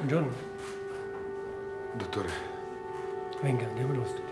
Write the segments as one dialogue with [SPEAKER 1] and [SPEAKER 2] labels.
[SPEAKER 1] Buongiorno.
[SPEAKER 2] Dottore.
[SPEAKER 1] Venga, andiamo allo studio.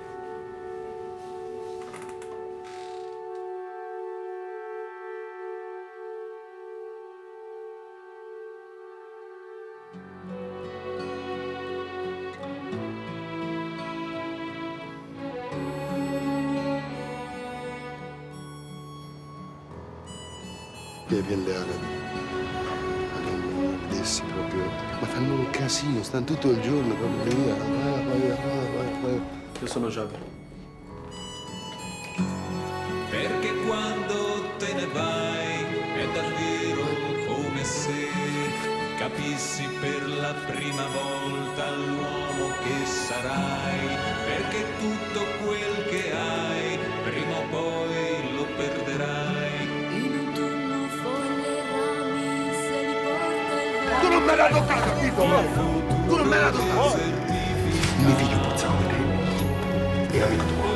[SPEAKER 2] Devi andare. Vedessi proprio. Ma fanno un casino, stanno tutto il giorno proprio via. Vai.
[SPEAKER 3] Io sono Javier.
[SPEAKER 4] Perché quando te ne vai è davvero come se capissi per la prima volta l'uomo che sarai. Perché tutto quel che hai prima o poi lo perderai.
[SPEAKER 2] Tu non me l'hai toccata, capito? Tu non me l'hai toccata. Mio figlio puzzava di te. È amico tuo.